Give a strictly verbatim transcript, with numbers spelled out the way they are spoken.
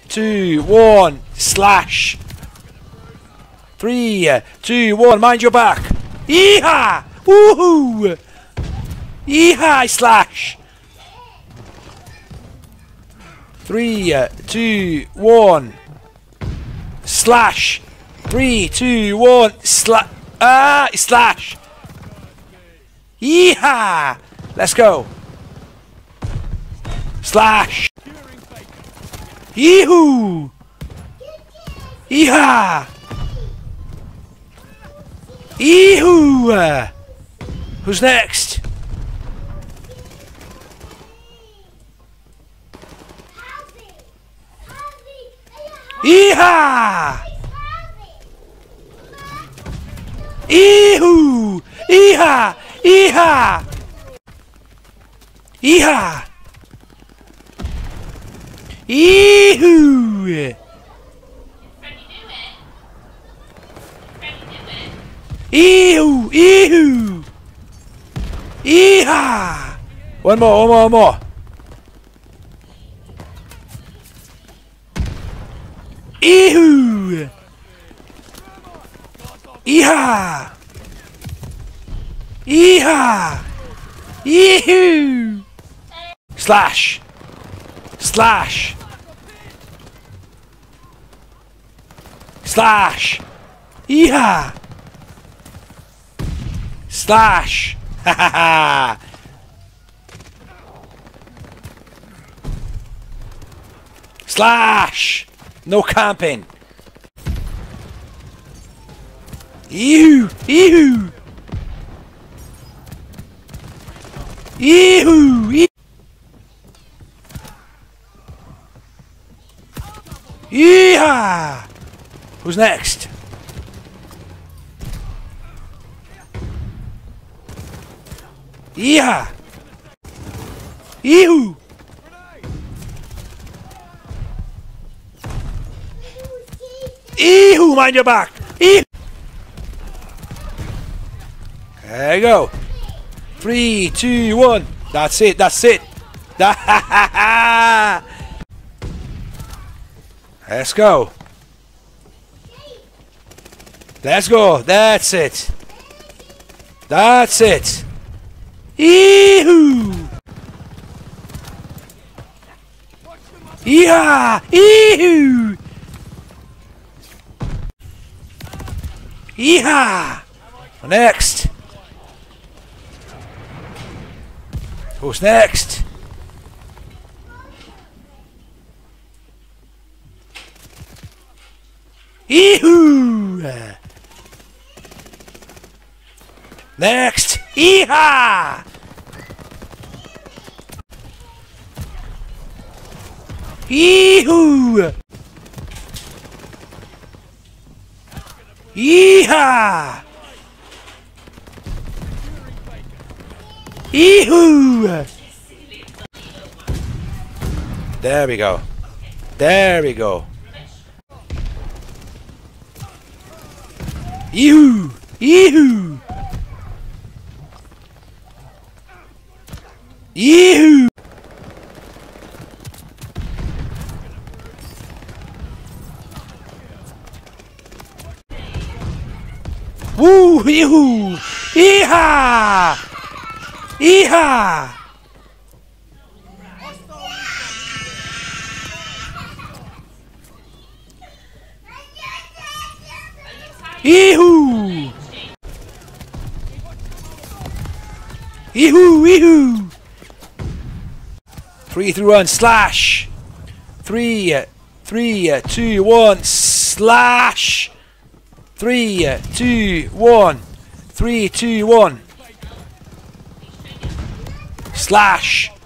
two, one, slash. Three, two, one, mind your back. Yeehaw! Woohoo! Yeehaw! Slash. Three, two, one, slash. Three, two, one, slash. Ah, slash. Yeehaw! Let's go. Slash. Yeehoo! Yeehaw! Yeehoo! Who's next? Yeehaw! Yeehoo! Yeehaw! Yeehaw! Yeehaw! Yeehoo! Eehoo! Eehoo! Yeehaw! One more, one more, one more. Eehoo! Yeehaw! Yeehaw! Yeehoo! Slash! Slash! Slash! Yeehaw! Slash! Ha ha ha! Slash! No camping! Eehoo! Eehoo! Eehoo! Yeehaw! Who's next? Yeehaw! Yeehoo! Yeehoo! Mind your back! Yeehoo! There you go. Three, two, one. That's it. That's it. Let's go. Let's go. That's it. That's it. Yeehoo! Yeehaw! Yeehoo! Yeehaw! Next. Who's next? Yeehoo! Next! Yeehaw! Yeehoo! Yeehaw! Yeehoo! There we go. There we go. Yeehoo! Yeehoo! Yeehoo! Woo! Yeehoo! Yeehaw! Yeehaw! Yeehoo! Yeehoo! Yeehoo! Three through one slash. Three, three, two, one slash. Three, two, one. Three, two, one. Slash.